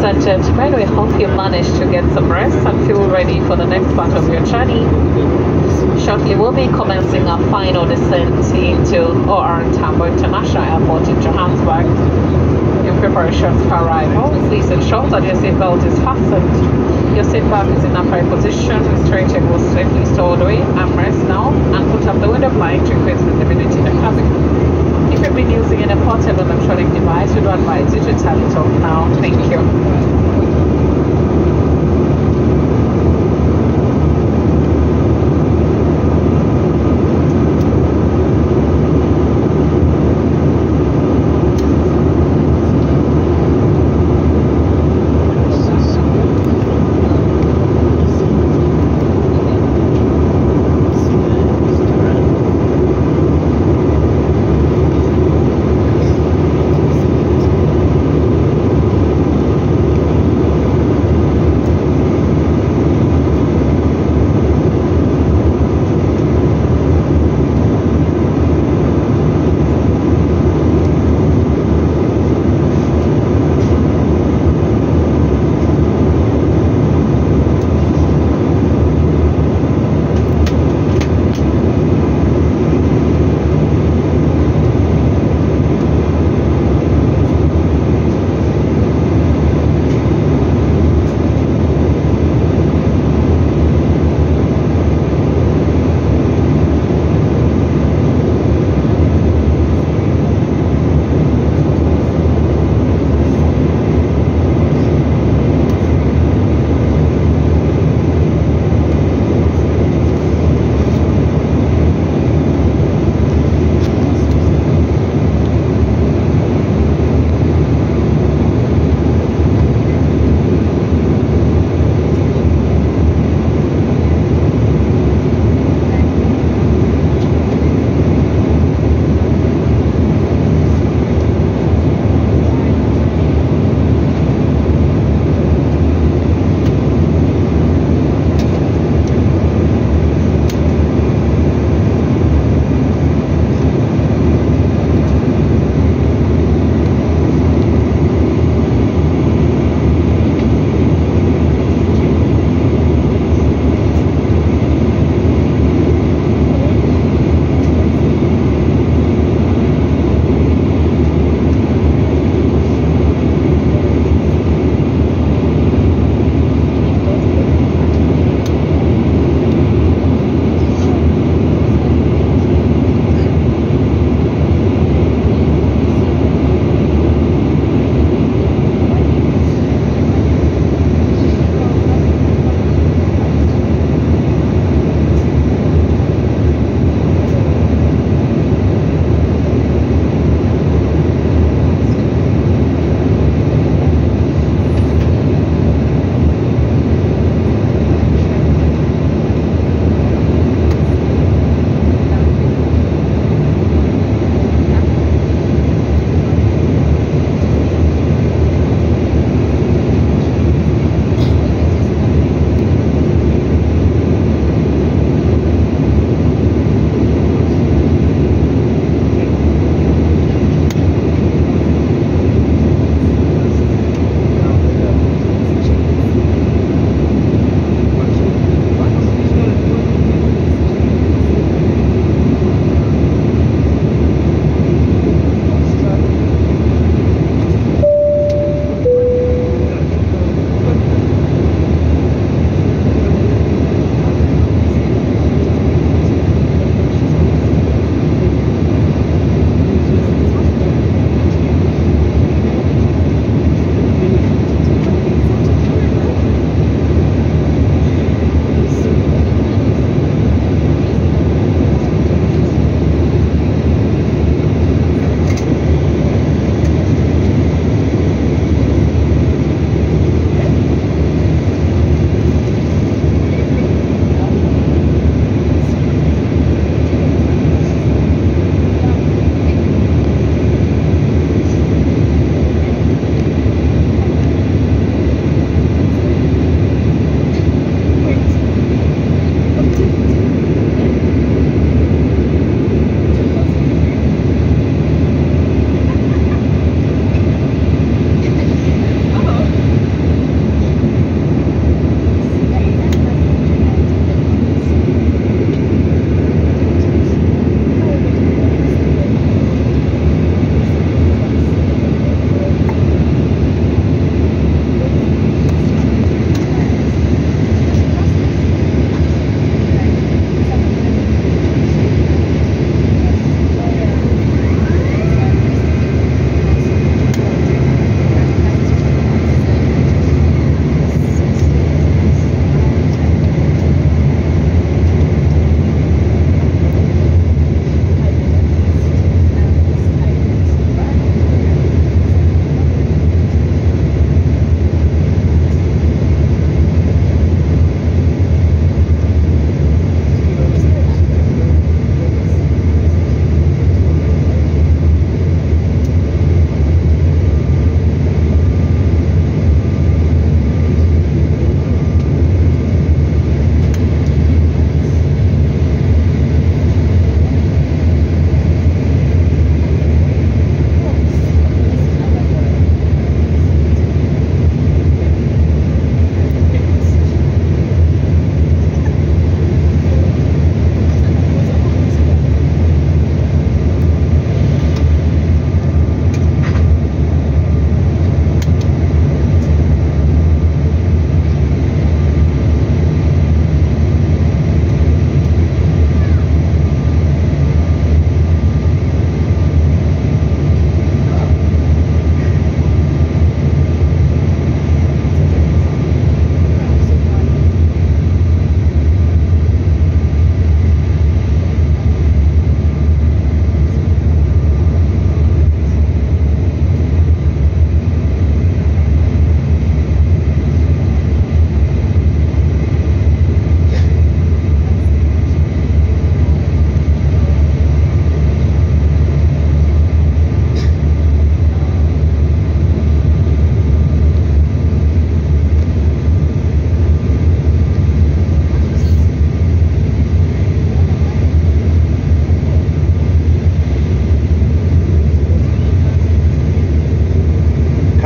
and gentlemen, we hope you managed to get some rest and feel ready for the next part of your journey. Shortly, we'll be commencing our final descent into OR Tambo International Airport in Johannesburg. In preparation for arrival, please ensure that your seatbelt is fastened. Your seatbelt is in upright position, restraining will safely stored away. Armrest now, and put up the window blind to increase visibility in the cabin. If you've been using a portable electronic device, we do advise you to turn it off now. Thank you.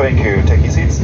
Thank you. Take your seats.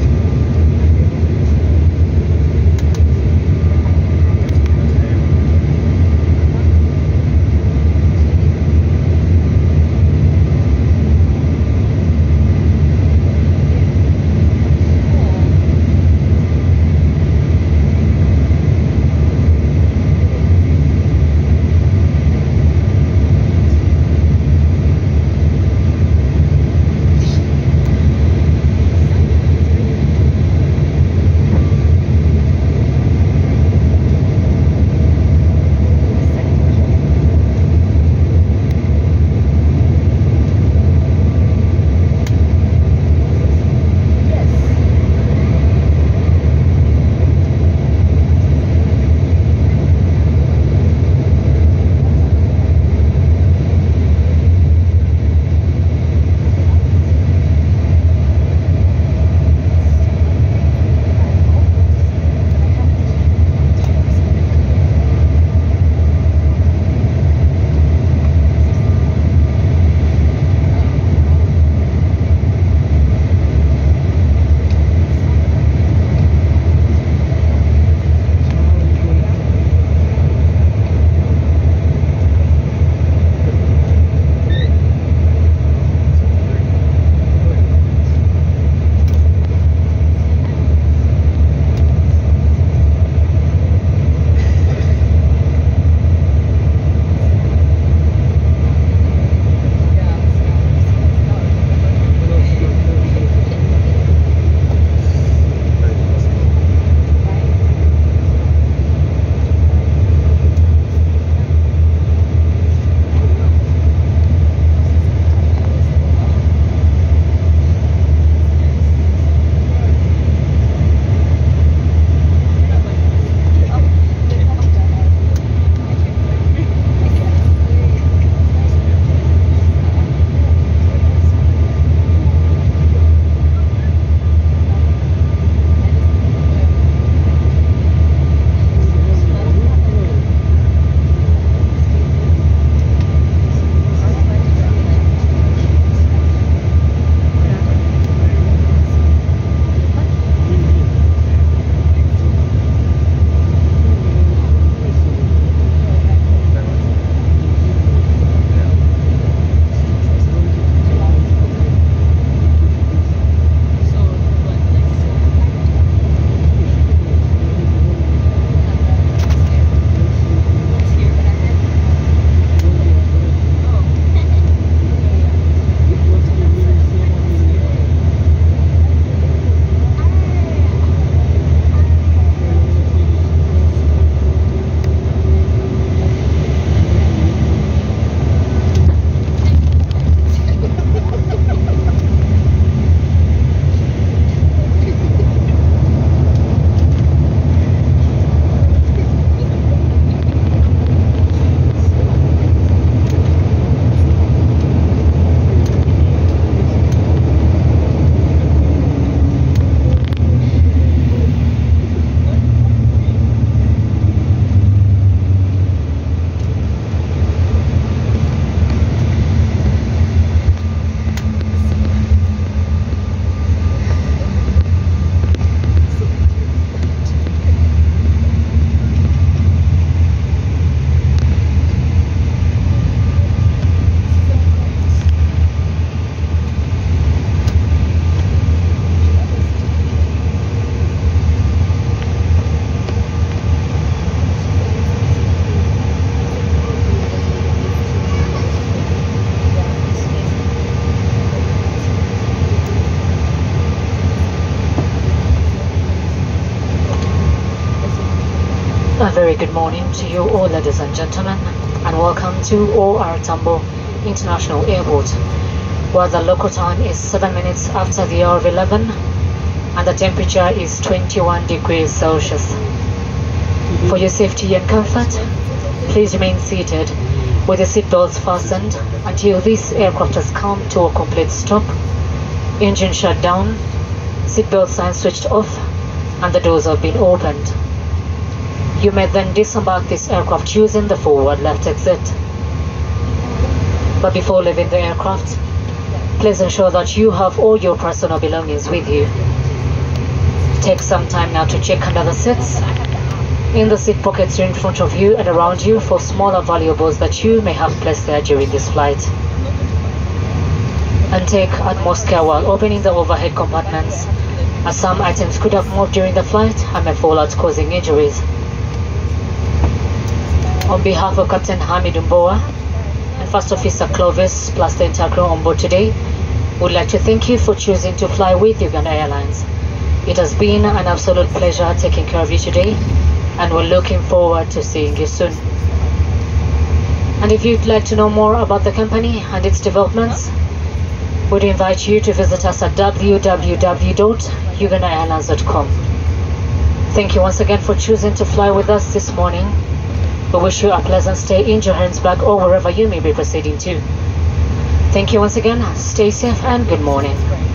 A very good morning to you all, ladies and gentlemen, and welcome to OR Tambo International Airport, where the local time is 7 minutes after the hour of 11 and the temperature is 21 degrees Celsius. For your safety and comfort, please remain seated with the seatbelts fastened until this aircraft has come to a complete stop, engine shut down, seatbelt sign switched off, and the doors have been opened. You may then disembark this aircraft using the forward left exit. But before leaving the aircraft, Please ensure that you have all your personal belongings with you. Take some time now to check under the seats, in the seat pockets in front of you and around you for smaller valuables that you may have placed there during this flight. And take utmost care while opening the overhead compartments, as some items could have moved during the flight and may fall out, causing injuries. On behalf of Captain Hamid Mboa and First Officer Clovis plus the entire crew on board today, we'd like to thank you for choosing to fly with Uganda Airlines. It has been an absolute pleasure taking care of you today, and we're looking forward to seeing you soon. And if you'd like to know more about the company and its developments, we'd invite you to visit us at www.ugandaairlines.com. Thank you once again for choosing to fly with us this morning. We wish you a pleasant stay in Johannesburg or wherever you may be proceeding to. Thank you once again, stay safe and good morning.